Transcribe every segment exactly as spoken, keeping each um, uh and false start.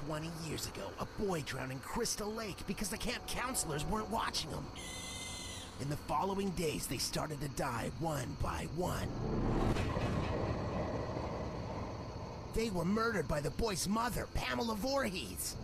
Twenty years ago, a boy drowned in Crystal Lake because the camp counselors weren't watching him. In the following days, they started to die one by one. They were murdered by the boy's mother, Pamela Voorhees.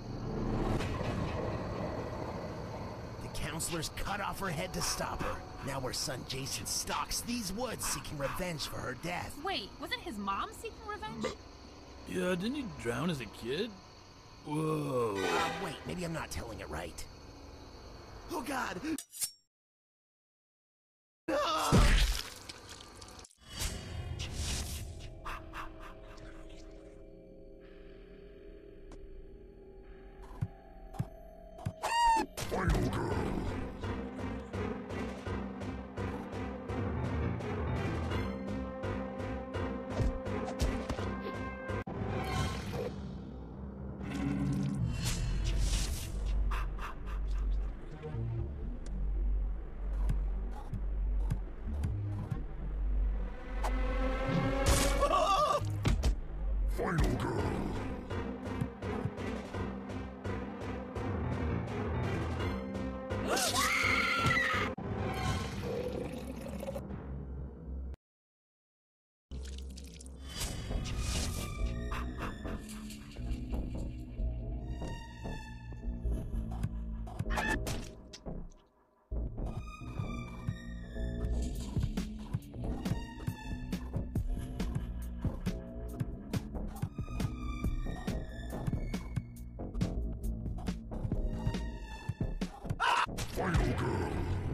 The counselors cut off her head to stop her. Now her son Jason stalks these woods seeking revenge for her death. Wait, wasn't his mom seeking revenge? Yeah, didn't he drown as a kid? Whoa. Uh, wait, maybe I'm not telling it right. Oh God! Final girl. Final girl. Final girl.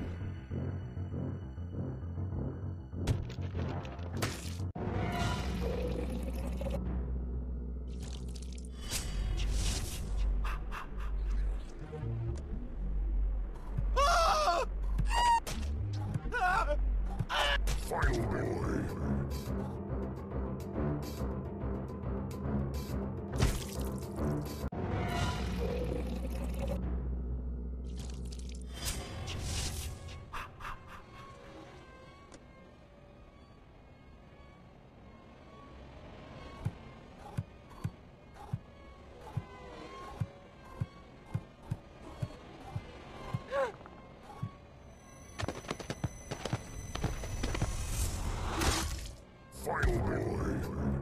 Final boy. Final boy.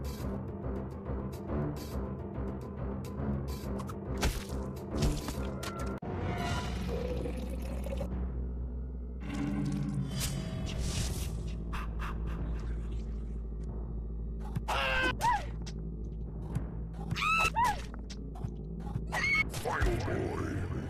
Final boy.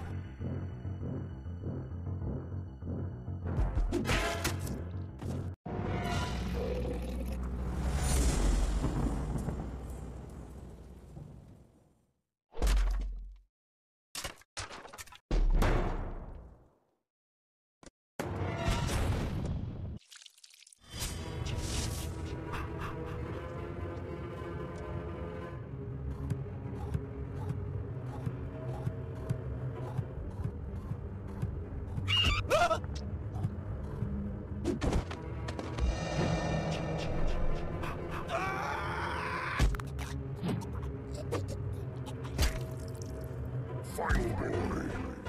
Final boy.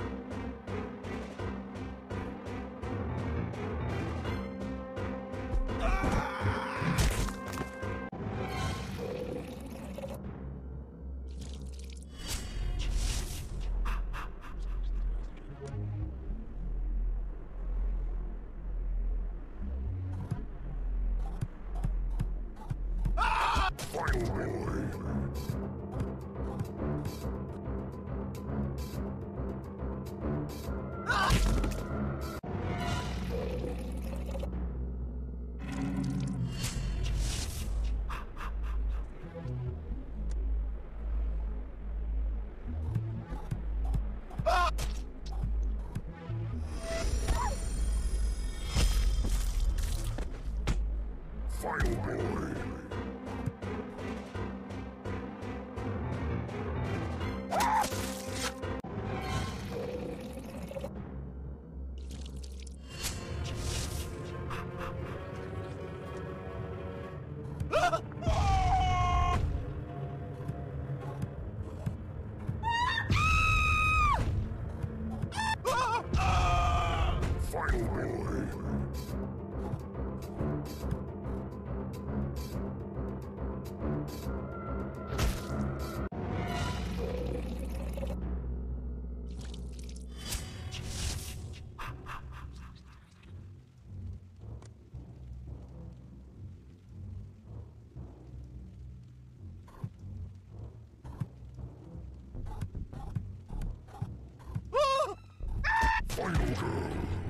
Final boy. Final boy. Final boy. Final girl.